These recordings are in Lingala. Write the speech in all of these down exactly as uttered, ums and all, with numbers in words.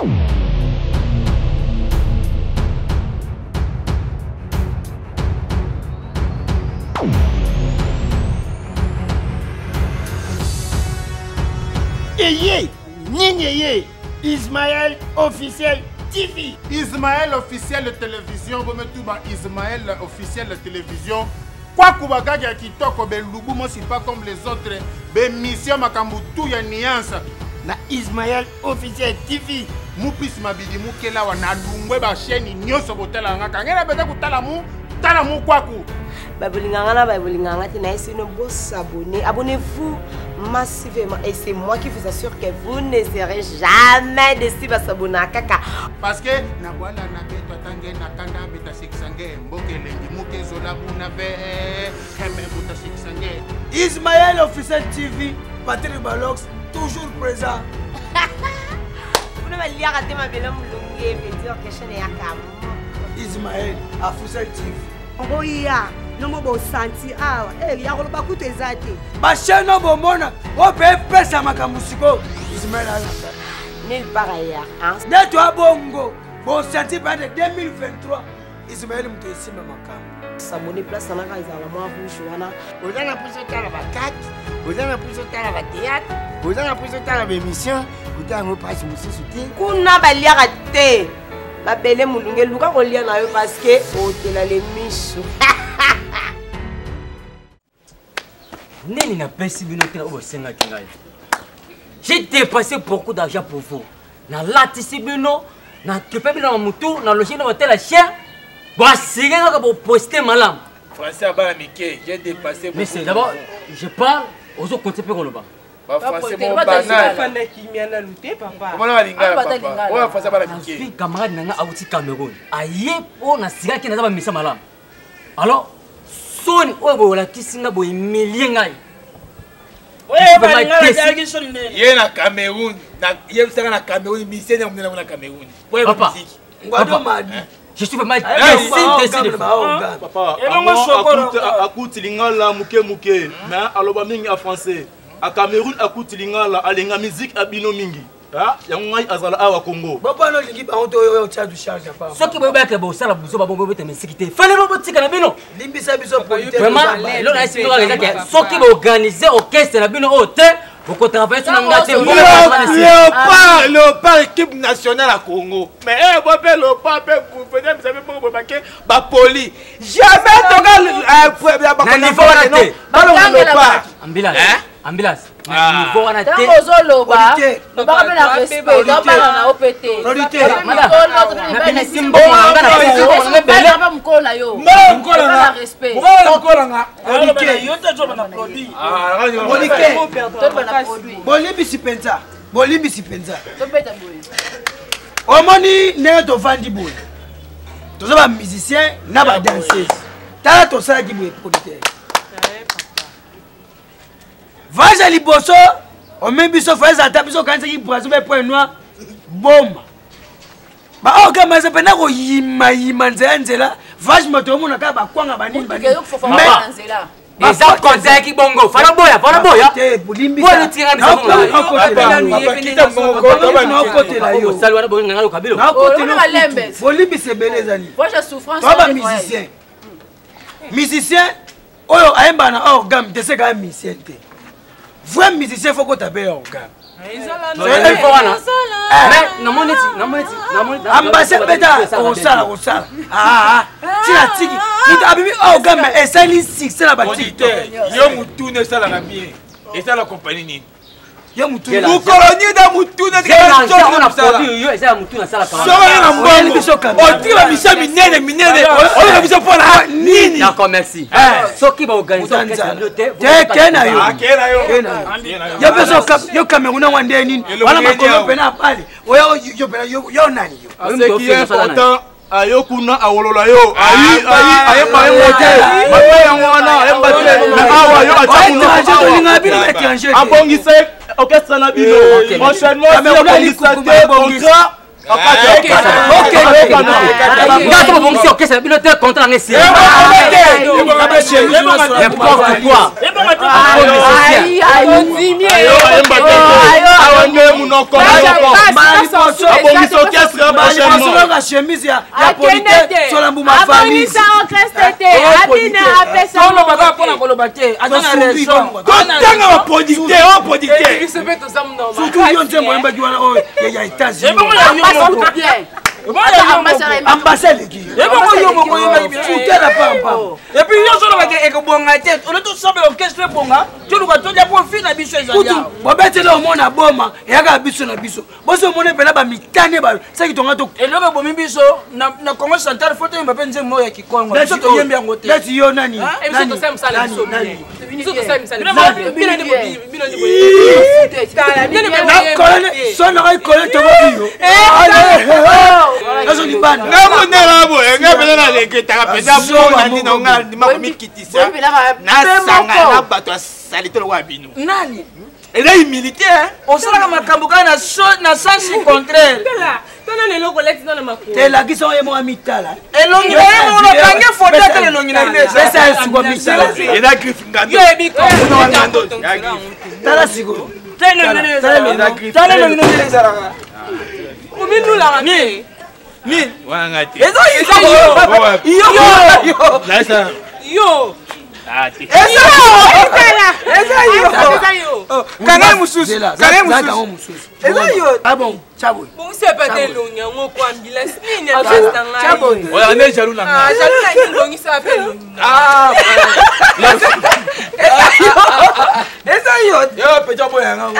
Yé, Ninyé, Ismaël officiel T V. Ismaël officiel de télévision, vous mettez tout Ismaël officiel de télévision. Quoi que vous ayez qui toque, ben Lubu, moi c'est pas comme les autres. Ben mission makambutu ya nuance. Na Ismaël officiel T V. Mupis mabidi mukela wa na lungwe ba chaîne nyoso botela ngaka. Ngena beta kutala mu, tala mu kwaku. Babolinganga na babolinganga tina essayez de vous abonner. Abonnez-vous massivement et c'est moi qui vous assure que vous ne serez jamais déçus par s'abonner à Kaka. Parce que na wala na beto tangue na kanda beta siksange mboke lengi muke zola buna ve keme buta siksange. Ismaël officiel T V, Patrick Balox toujours présent. Vous ne m'allez rater ma belle longue et dire que je n'ai pas. Ismaël officiel T V. Oh yeah. Non mo senti ah eh ya ko ba kutu ezate ba chaîne bo mona o be pesa makamusiko Ismaël ala nul part ailleurs hein de toi bongo bo senti ba de deux mille vingt-trois Ismaël mto esima makam s'abonner place na ka izala moi rouge wana ozana puso tala ba quatre ozana puso tala ba théâtre ozana puso tala ba émission ozana mo passe mususu te kuna baliaka te ba bele mulunge luka ko lia na yo parce que o tela les miches. Neni na pesi bino tena obo senga kingai. J'ai dépensé beaucoup d'argent pour vous. Na latisi bino, na kepe bino mutu, na loger na hôtel à chien. Bo singa ka bo poster malam. Français ba Mickey, j'ai dépassé beaucoup. Mais c'est d'abord, je parle aux autres côtés pe koloba. Ba français mon banal. fana ki miana luté papa. Comment on va linga papa? Ouais, français ba Mickey. Je suis camarade nanga auti Cameroun. Aye po na singa ki na ba misa malam. Alors Son obo la kisinga bo million ngai. Ouais, ba ngala jagi son ne. Ye na Cameroun, na ye sanga na Cameroun, mission na mona na Cameroun. Ouais, papa. Ngwado madi. Je suis vraiment décidé de faire. Papa, écoute, écoute lingala muke muke, mais aloba mingi en français. À Cameroun, écoute lingala, alenga musique abino mingi. Ah, yangai azala awa Congo. Papa no lingi ba onto yo tcha du charge papa. Ce qui veut bien que bo sala buso ba bongo bete sécurité. Fallait pas tika na bino. Limbisa biso politique. Vraiment, là na esi nga que ce qui va organiser orchestre na bino o te, boko travailler sur ngate. Léopard, Léopard équipe nationale à Congo. Mais eh bo pe Léopard pe gouverneur vous savez pas bo baké ba poli. Jamais toka ba ba niveau wana te. Ba Léopard. Ambulance. Ambulance. Niveau wana te. Tango zoloba. Ba ba na respect, ba ba na O P T. Na simbo ngana na simbo ngana bele. Ba mko na yo. Mko na respect. Mko na Olike. Yo te joba na produit. Ah, Olike. To ba na produit. Bolimbi sipenza. Bolimbi sipenza. To beta boy. Omoni ne to vandi boy. To za ba musicien na ba danseuse. Tala to sala ki boy producteur. Vaja liboso, o même biso faza tabiso kanza ki brazo be point noir. Bomba. Ba oka maze pena ko yima yima nzela, vaje moto mona ka ba kwanga banini banini. Mais ça conseil qui bongo, fala boya, fala boya. Te bulimbi. Boya tira biso bongo. Na côté la yo. Salut wana bongo ngalo kabilo. Na côté no lembe. Bolimbi c'est belezani. Moi je souffrance. Toi ba musicien. Musicien oyo aemba na organe, de ce gars musicien te. Vrai musicien faut que tu aies un organe. C'est faut wana. Mais na moneti, na moneti, na moneti. Ambassade beta au sala au sala. Ah ah. Tina tiki. Tu as mis organe mais ça li six c'est la bâtie. Yo mutu ne sala na bien. Et ça la compagnie ni. Yo mutu. Vous colonier da mutu ne sala. On a produit yo et ça mutu na sala kama. Soba na mbongo. O tira misa minene minene. O na misa pona nini. D'accord merci. Ce qui va organiser te kena yo. Kena yo. Yo beso kap yo Cameroun wande nini. Wala makolo pena pale. Yo yo pena yo yo nani yo. Ce qui est important ayo kuna awolola yo ayi ayi ayi pa emote mata yango wana ayi mbate na awa yo ata kuno étranger abongise orchestre na bino prochainement abongisa te contrat Ok, ok, ok. Bon, si ok, c'est bien le contrat en essai. N'importe quoi. Aïe, aïe, dix mille. Aïe, aïe, aïe, solo ka chemise ya ya polité sur la mbuma famille ça on reste té abina apesa solo baka pona koloba té atana raison tanga wa polité o polité surtout yo nze moyemba ki wana o ya États-Unis ambassade qui et bon yo moko yo bi futa la pampa et puis yo solo baka ekobonga té on to sabe orchestre bonga tu luka to dia po fina biso ezali bobetela omona boma eyaka biso na biso boso omona pela ba mitane ba saki tonga to eloko bomi biso na na Congo Central foto yemba pe nzembo ya Kikongo biso to yembi yango té leti yo nani nani biso to same sala biso biso to same sala bino ni bino ni kolone sona ay kolone to biyo Nazo ni bana. Ngamo nela bo, ngabela na leketa pesa bo na ndino ngali makomikitisa. Na sanga na bato salite lo wabino. Nani? Elle est militaire. On sera comme makambo kana na sens contraire. Tela, tela le logo lex dans le mako. Tela ki so yemo amitala. Elongi yemo no kange foto tele longi na ile. Pesa siko mitala. Elle a griffe ngando. Yo ebi ko no ngando. Tala siko. Tele nene. Tele longi no ile zaraka. Uminu la ngani. Ni wangati. Ezo yo. Yo yo. Laisa. Yo. Ati. Ezo. Ezo yo. Ezo yo. Kanga mususu. Kanga mususu. Ezo yo. Ah bon, chabo. Bon c'est pas de longa ngoko ambulance nini ndastanga. Chabo. Oya ne jalu na. Ah, jalu na ngi longi sa appelle. Ah. Ezo yo. Yo peja boya ngako.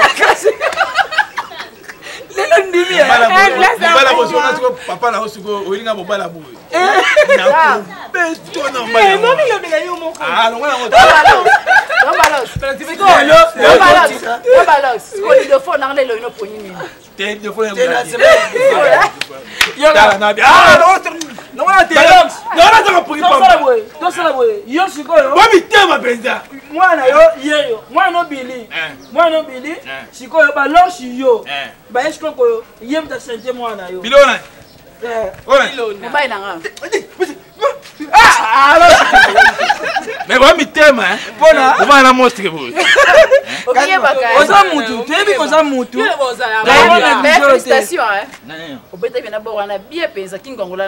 Lelo ndimi ya. Bala boso na siko papa na osiko olinga bo bala boy. Na ko besto na mbala. Eh, non il obéit yo moko. Ah, non ngala ngota. Non balos. Hello. Non balos. Non balos. Ko li do fo na ngale lo ino poni ni. Te de fo na. Yo na na. Ah, non. Non na te. Non na ta poni papa. Sala boy. To sala boy. Yo siko yo. Ba mi tema benza. Mwana yo yeyo. Mwana Billy. Mwana Billy. Siko yo ba lo shi yo. Ba esko ko yem ta sente mwana yo. Bilona. Eh. Bilona. Mbai na nga. Ah, alors. Mais ba mi tema hein. Bona. On va la montrer boy. Okiye baka. Oza mutu, tebi koza mutu. Mais félicitations hein. Obeta bien d'abord on a bien pensé kingongola.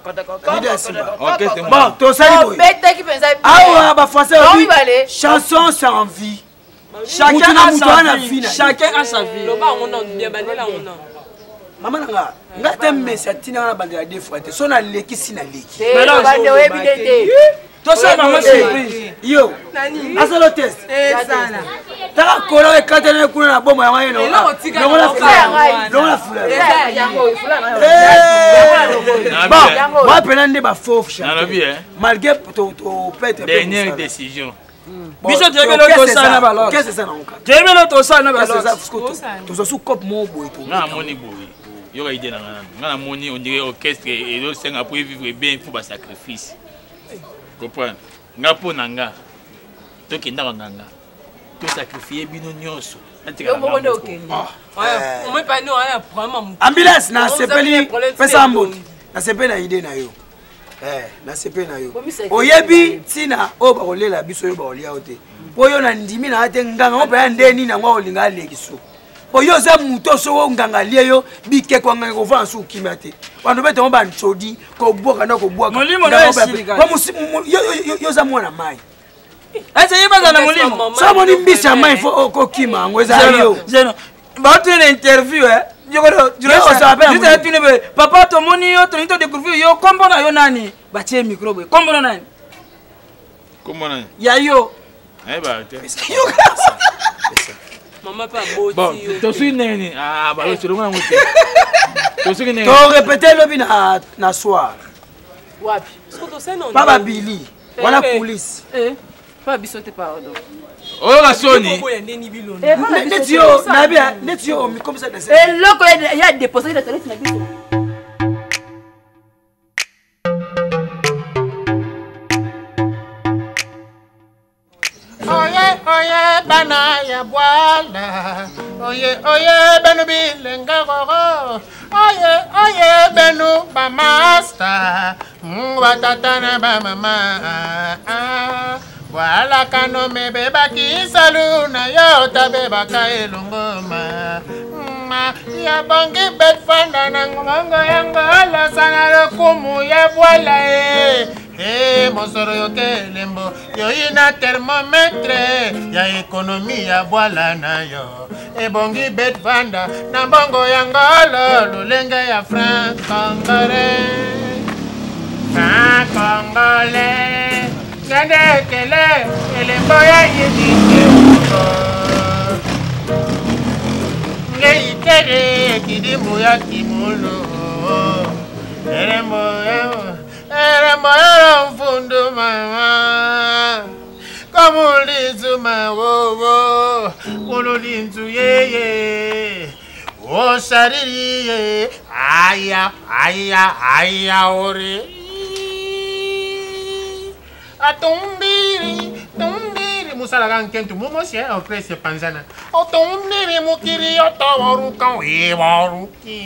Bon, to sali boy. Obeta ki pensa. Ah ba français. Oui balé. Chanson sans vie. Chacun a sa vie. Chacun a sa vie. Loba on a bien banela on a. Mama nga ngata mesa tina na bagala deux fois te sona leki sina leki. Mais non bande we bidete. To sa maman surprise. Yo. Nani? Asalo test. Eh sana. Ta kola e katana kuna na bomo yango eno. Non la fleur. Non la fleur. Yango fleur na. Eh. Bon, moi pena nde ba faux chat. Na bi hein. Malgré to to peut-être dernière décision. Biso teke lo to sa na balor. Qu'est-ce que c'est ça non? Teke lo to sa na balor. To so sous cop mo boy to. Na moni boy. Yo idée na nga na moni on dirait orchestre et le sing après vivre bien il faut pas sacrifice. Comprendre? Nga po nanga. To kenda nganga. To sacrifier bino nyonso. Yo mo ndo okeni. Ouais, on me pas nous aya vraiment. Ambulance na sepeli pesa mbot. Na sepeli na idée na yo. Eh, na sepeli na yo. Oyebi tina o ba kolela biso yo ba olia ote. Po yo na ndimi na ate nganga o pa ndeni na ngwa olinga lekiso. Oyo za muto so nganga lieyo bike kwa nganga ko vansu kimate. Wano bete mo ban chodi ko boka na ko boka. Molimo na esika. Ko musi yo yo za mwana mai. Asa yeba za na molimo. Sa moni mbisa mai fo ko kima ngweza yo. Zeno. Ba tu na interview eh. Yo ko jure sa. Juste tu ne papa to moni yo to to découvrir yo kombo na yo nani. Ba tie micro boy. Kombo na nani? Kombo na. Ya yo. Eh ba te. Yo. Maman pas beau. Bon, to suis neni. Ah ba yo selonga ngote. To suis neni. To répéter le bi na na soir. Wapi? Baba Billy. Wana police. Eh. Pas bisote pardon. Oh la soni. Eh, neti yo na bia neti yo mi comme ça de ça. Eh loko ya déposer la toilette na biso. Oye oye bana ya bwala. Oye oye benu bilenga gogo. Oye oye benu ba master. Mwa tata na ba mama. Wala kano me beba ki saluna yo tabe baka elongoma. ya bangi betfanda na ngongo yango ala sana lokumu ya bwala e e mosoro yoke lembo yo ina thermometre ya ekonomi ya bwala na yo e bongi betfanda na bongo yango ala lulenge ya franc congolais franc congolais ngande kele elembo ya yidike Ngeyitere kidimbu ya kimulo Erembo ya Erembo ya mfundu mama Kamulizu mawowo Kululinzu yeye O sariri ye Aya, aya, aya ore Atumbiri, tumbiri Musala kan kentu mumosi ya opresi panzana Otumbiri mukiri otowaruka wewaruki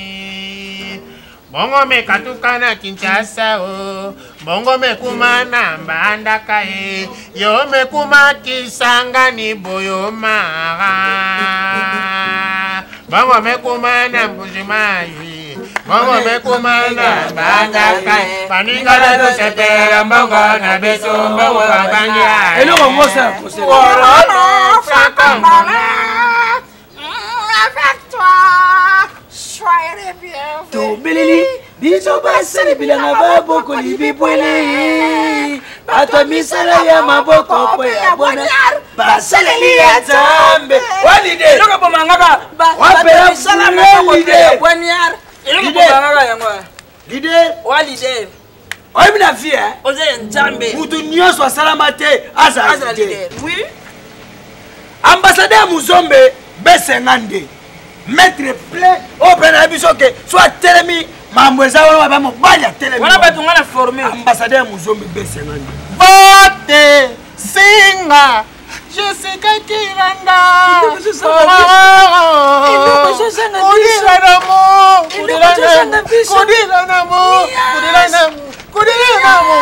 Bongo me katukana Kinshasa o Bongo me kumana mbandaka e Yo me kuma kisanga ni boyo mara Bongo me kumana mbujimayi Bongo me kumana mbandaka e Paningala do sepera mbongo na beso mbongo kabangia Elo kwa mosa Worono Frankambola Avec toi Soyez bien To belili Biso basali bilanga baboko libibwele Bato misala ya maboko kwe ya bwana Basali liya zambe Walide Iloka pomangaka Wapela misala maboko kwe ya Lide bwana Iloka pomangaka yangwa Lide Walide Oye mina fia Oze njambe Mutu nyoso wa salama te Aza Aza lide lide Oui Ambassadeur Muzombe Besengande Maître plein Au pena bisoke Soit telemi Mamweza wana ba mobali ya telemi Wana batu ngana formé Ambassadeur Muzombe Besengande Vote Singa Jessica Kiranda Kudila namo Kudila namo Kudila namo Kudila namo Kudila namo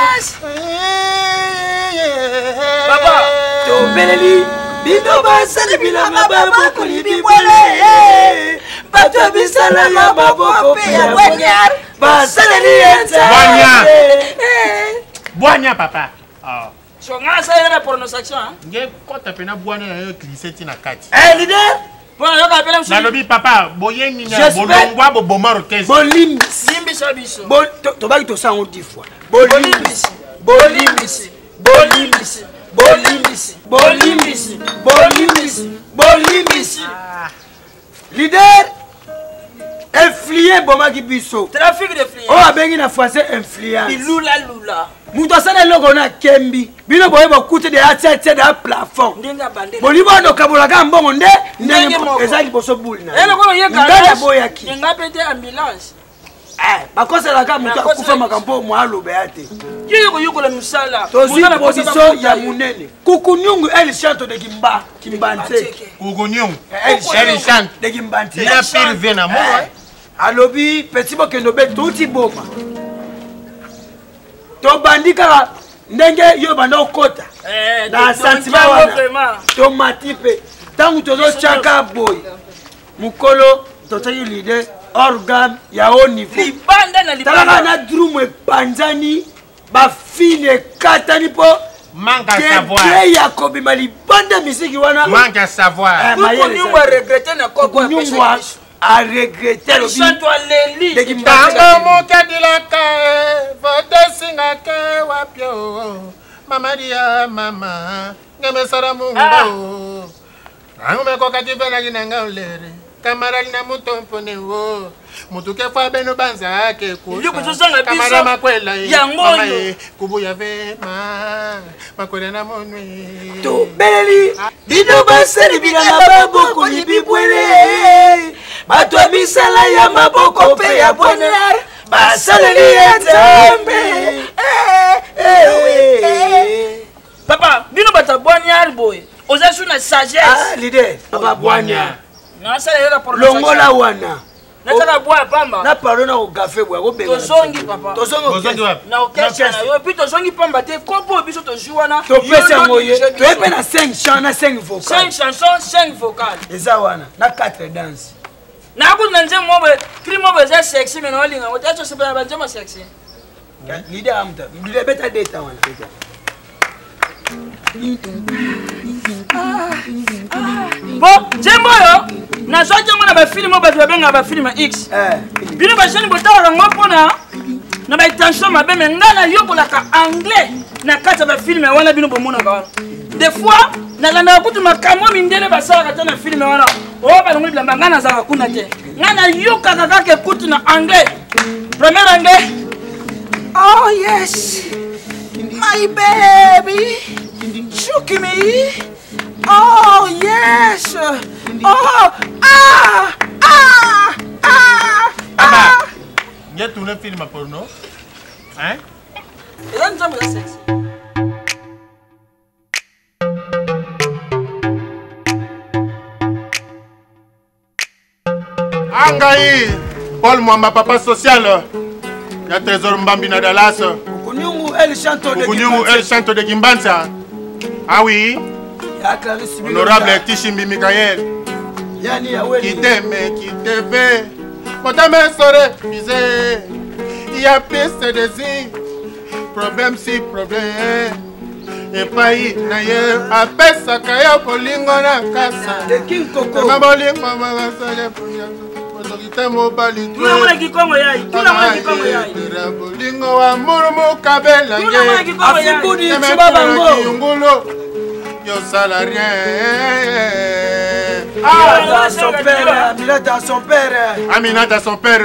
Papa Tobeleli Bino basali bilanga baboko libibwele Bato bisala ya baboko pe ya bwanyar Basali lienza Bwanya Bwanya papa So ngana sa yera prononciation Nge kota pena bwana ya yo kliseti na kati Eh leader Bona yoka apela msubi Nalobi papa boyengi nya bolongwa bo bomaro kezi Bolimbisi Limbisa biso Tobaki tosango dix fois Bolimbisi Bolimbisi Bolimbisi Bolimbisi Bolimbisi Bolimbisi Bolimbisi Leader Influent bomaki biso Trafic de flics Oh abengi na français influence Ilula lula Mutu asana loko na kembi Bino boye bokute de atia de plafond Ndenga bande Bolibo ndo kabulaka mbongo nde Ndenge moko ezali boso buli na Ele kono ye Ndana garage boyaki Ndenga pete ambulance Eh bakoselaka mutu akufa makambo mwalobe ate Yeye ko yuko la musala Tozi position ya munene Kukunyungu elle chante de Kimba Kimbanze Kukunyungu Elle chante de Kimbanze Ina pire na mo Alobi petit bokendo be touti boma To bandika ndenge yo banda okota Eh na sentiment wana to matipe tangu tozo chaka boy mukolo totaki leader organe ya haut niveau libanda na libanda talaka na drum epanzani bafine katani po manque à savoir ya kobima libanda misiki wana manque à savoir kukunyungwa regretter na koko ya kukunyungwa a regretter lobi chanto aleli tango mokadilaka vote singake wapyo mama dia mama ngemesara mungo tango mekokati venaki nanga olere kamarali na mutompone wo mutuke fa beno banza ake ku kamara makwela yango kubuya vema makwela na monwe to beleli dino baseri bilanga baboko libibwele bato misala ya maboko pe ya bwana basaleli ya nzambe papa bino bata bwanyar boy oza suna sagesse ah leader papa bwanya na sala yera prononciation longola wana nataka bwa pamba na pardon na ogafe bwa ko benga tozongi papa tozongi wapi na okesha na yo puis tozongi pamba te kopo biso tojuana to pesa ngoye to epe na cinq chants na cinq vocales cinq chansons cinq vocales eza wana na quatre danses Na ku na nje mo be, film mo be za sexy me no linga. O tacho se ba ba nje mo sexy. Leader amta. Leader better data one. Bon, j'aime yo. Na so jango na ba film mo ba benga ba film X. Eh. Bino ba jeni botala ngo pona. Na ba tension ma be me ngana yo bola ka anglais. Na kata ba film wana bino bomona ba. Des fois, na landa kutu makamo mindele ba sala kata na film wana. O ba ngoli blamba ngana za kuna te. Ngana yo kaka kaka kutu na anglais. Premier anglais. Oh yes. My baby. Shook me. Oh yes. Oh ah ah ah ah. Il y a tout le film porno. Hein? Et là nous sommes la sexe. Angaï, Paul Mwamba papa social. Il y a Trésor Mbambi na Dallas. Kunyungu El Chanto de Kunyungu El Chanto de Kimbanza. Ah oui. Honorable Tishimbi Mikael. Qui t'aime, qui te veut. Mon dame serait misé. Il y a plus de désirs. Problème si problème. Et pas y n'aille. Après ça, qu'il y a bolingo na casa. De King Coco. Ma bolingo, ma vasale. Autorité mobile. Tu n'as pas qui comme yai. Tu n'as pas qui comme yai. Bolingo wa murumu kabela. Tu n'as pas qui comme yai. Afibudi Chibabango. Yo salarié. Ah, son père, Aminata à son père. Aminata à son père.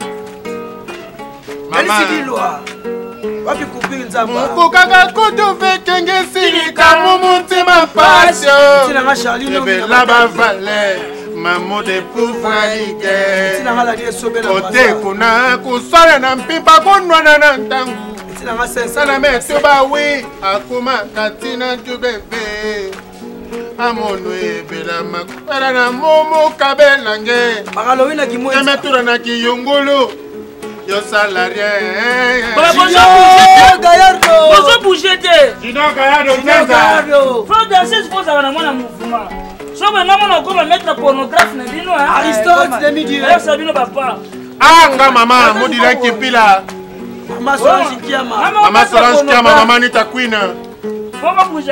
Maman. Wapi kupili nzamba. Mukukaka kutu vekenge silika mumutima passion. Tina nga Charlie Ebe laba vale. Mamo de pouvoirike. Tina nga la die sobe na basa. Ote kuna kusala na mpipa kunwana na ntangu. Sana metu bawi akuma katina tubebe amono ebela makwera na momo kabela nge makalowina kimwe emetura na kiyungulu yo salarié bonjour bouger te Dino Gallardo Gallardo faut danser faut ça na mona mouvement so ba na mona ko ba mettre pornographe na bino Aristote de midi ça bino papa anga mama modila kipila Mama Solange Kiama. Mama Solange Kiama, Mama Nita Queen. Comment bouger?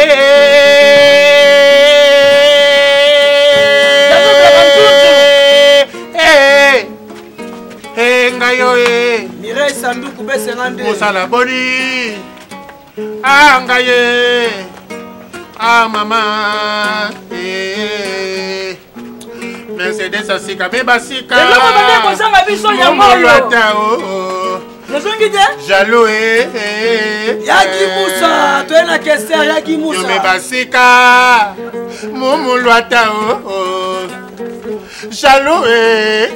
Eh eh ngayo eh. Mireille Sanduku Besengande. Mosala boni. Ah ngaye. Ah mama. Eh. Mercedes asika beba sika. Et là on va kozanga biso ya molo. Jaloux eh Yaki Moussa, tu es la question Yaki Moussa. Yo me basika Momo loata oh Jaloux eh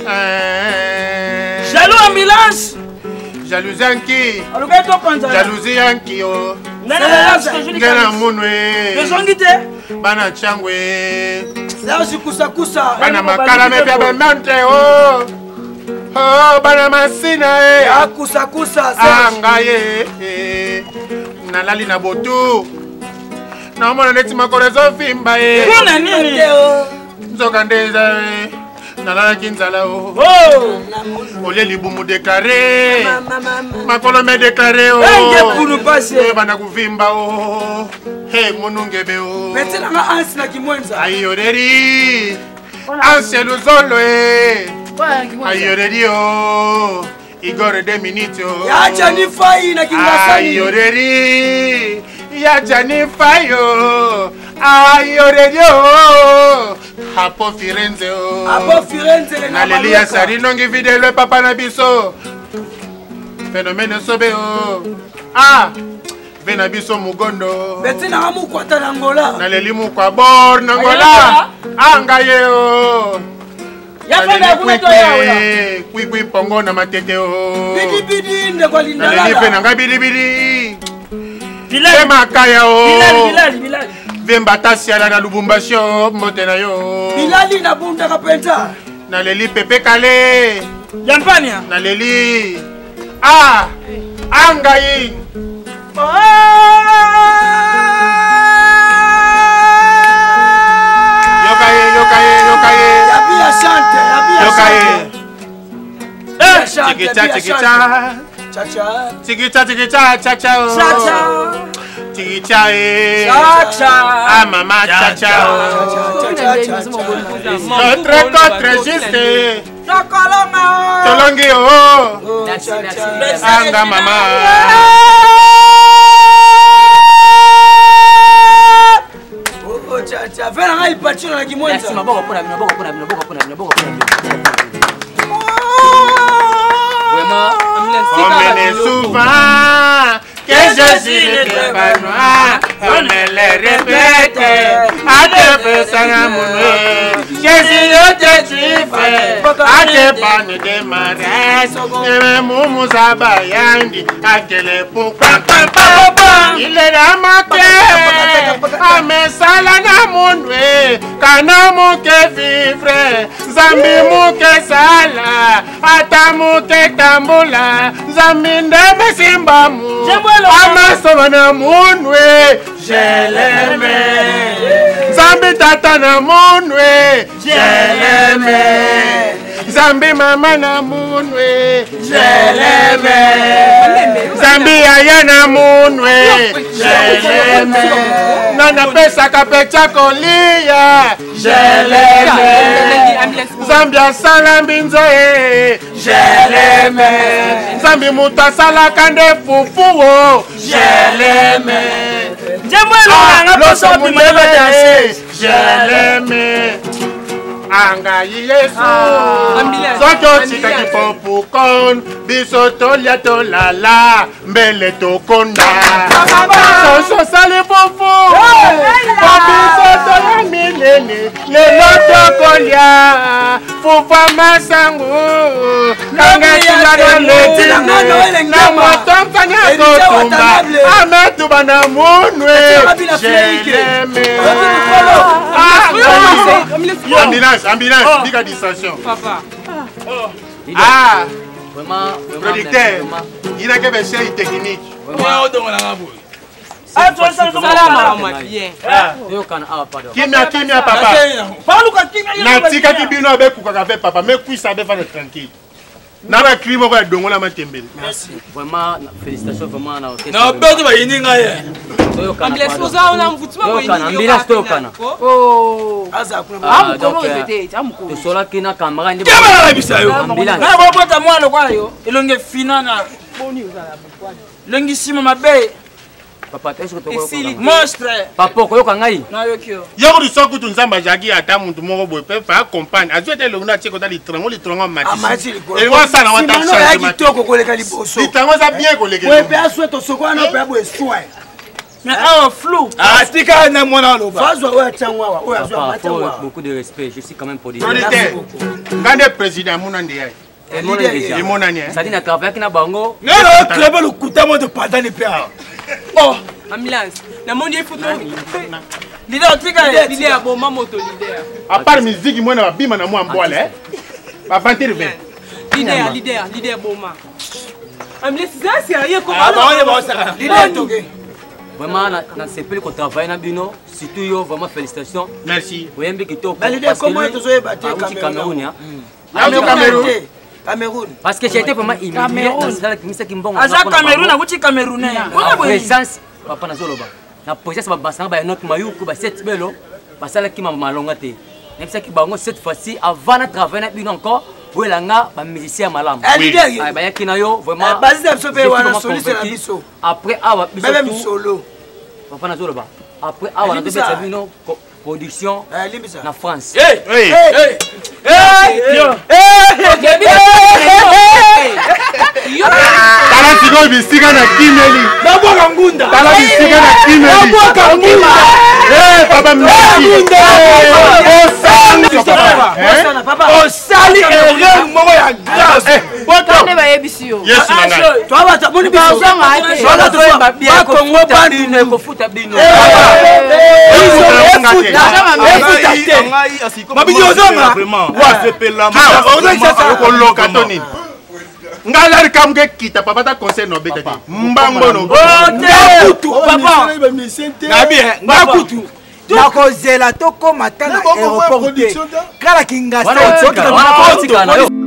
Jaloux ambulance. Jaloux yanki. Aluka to panza. Jalousie yanki oh. Ngana munwe. Bezongite. Bana changwe. Serge kusa kusa. Bana makala me bia mente oh. Oh, bana masina eh. Akusa kusa anga ye. Nalali na botu. Na mwana neti makorezo fimba eh. Kuna nini? Nzoka ndeza eh. Nalala kinzala oh. Oh. Ole libumu déclaré. Makolo me déclaré oh. Enge kunu passer. Bana kuvimba oh. Hey monungebe oh. Metela nga ansi na kimwenza. Ayoreri. Ansi luzolo eh. Ayoreri oh. Igor de minito. Yacha ni fai na kingasani. Ayoreri. Yacha ni fai oh. Ayoreri oh. Apo Firenze oh. Apo Firenze na Lelia sari nongi videlo papa na biso. Phénomène sobe oh. Ah. Vena biso mugondo. Betina amu kwata na Angola. Na lelimu kwa bor na Angola. Anga ye oh. Ya fana kuna to ya. Kwi kwi pongo na matete oh. Bidi bidi nde kwa lindala. Na leli fena nga bidi bidi. Bilal makaya oh. Bilal Bilal Bilal. Vemba tasiala na Lubumbashi motena yo. Bilali na bunda kapenta. Na leli pepe kale. Yampania. Na leli. Ah. Anga yi. Yokaye yokaye yokaye. Yabia chante, yabia Chiquicha, chiquicha. Cha-cha. Chiquicha, chiquicha, cha-cha. Cha-cha. Chiquicha, eh. Cha-cha. Ah, maman, cha-cha. Notre contre juste. Tolongi, oh. Merci, merci. Anga, maman. Oh, cha-cha. Fais la raille patio dans la guimouette. Merci, ma bonne, ma bonne, ma bonne, ma bonne, ma bonne, ma bonne. Vraiment, on me dit souvent que je suis le noir, on me le répète, à te faire ça à mon nez. Je suis le tétif, à te panne de marès, et même mon zabayandi, à te le pourquoi. Il est dans ma tête, à me salana mon nez, kana mon que vivre, zambi mon que sala, ata mon que tambula, zambi ndeme simbamu. Amasovana munwe, je l'aime. Zambi tata na munwe, je l'aime. Zambi mama na munwe, je l'aime. Zambi aya na munwe, je l'aime. Nana pesa kapecha kolia, je l'aime. Zambi asala mbinzoe, je l'aime. Zambi muta sala kande fufu. Je l'aime. Je l'aime. Anga Yesu. Soto tika kipopukon. Biso tolia tolala. Mbele tokonda. Soso sali fufu. Biso tolia milene. Lelo tokolia. Fufa masangu. Kanga tulano letine. Na motompanya kotumba. Ametuba na munwe. Je l'aime. Ambulance, ambulance, big distinction. Papa. Ah, vraiment, producteur, il a que des choses techniques. Ah, tu as ça, Kimia, kimia, papa. Natika kibino avec Koukafe, papa, mais puis ça va faire tranquille. Naba crime au dongo la matembele. Merci. Vraiment, félicitations vraiment na orchestre. Na beto ba yininga ye. Ambulance oza ona mvutuma ko yininga. Ambulance to kana. Oh. Aza kuna. Ah, donc peut-être, amuko. To sola kina kamera ndi. Kama la bisa yo. Ambulance. Na bo bota mwana kwa yo. Elonge finana. Boni uzala bukwana. Longi sima mabe. Papa est-ce que to ko. Monstre. Papa ko yo kangai. Na yo kyo. Yoko du soko tu nzamba jagi ata muntu moko boy pe fa accompagne. Azu te longo na tiko ta litrango litrango matisi. Et moi ça na wata changement. Kitoko koleka liboso. Litrango za bien koleka. Ouais, pe aswe to soko na pe abo eswa. Mais un flou. Ah, tika na mwana loba. Fazwa wa changwa wa. Ouais, azwa Papa, matangwa. beaucoup de respect. Je suis quand même producteur. Ngande président munande ya. Et mon déjà. Et mon année. Ça dit na travailler na bango. Ne crève le coutamo de pata ne père. Oh, ambulance. Na mondi photo. Leader tika Leader boma moto leader. À part musique moi na bima na moi mbwale. Ba vingt vingt. Leader, leader, leader boma. Ambulance ça sérieux comment? Ah bon, il va ça. Leader toke. Vraiment na sepeli ko travailler na bino. Surtout yo vraiment félicitations. Merci. Oyembi kitoko. Ba leader comment to zoe batte Cameroun ya. Cameroun. Cameroun. Parce que j'ai été vraiment humilié dans la kimisa kimbongo. Aza Cameroun na wuti Camerounais. Na présence papa na zoloba. Na présence ba basanga ba notre mayuko ba sept belo. Basala ki mama malonga te. Même ça ki bango cette fois-ci avant de travailler na bino encore. Welanga ba musicien malam. Oui. Ba yaki na yo vraiment. Basi na sope wana soliste na biso. Après awa biso. Même solo. Papa na zoloba. Après awa na beta bino production na France. Hey! Hey! Hey! Hey! Tala sigo bisika na kimeli. Nabo kangunda. Tala bisika na kimeli. Nabo kangunda. Eh papa merci. Oh papa. Oh sali erreur moko ya grave. Boto ne ba yebisio. Yes nana. Toi ba ta boni biso. Voilà to ba bien ko futa bino ko futa bino. Mabidi ozonga. Vraiment. Wa sepela. Okoloka toni. Ngala kamge kita papa ta conseil no beta. Mbango no. Ngakutu papa. Na bien, ngakutu. nakozela tokoma ta na aéroport te kala kingasa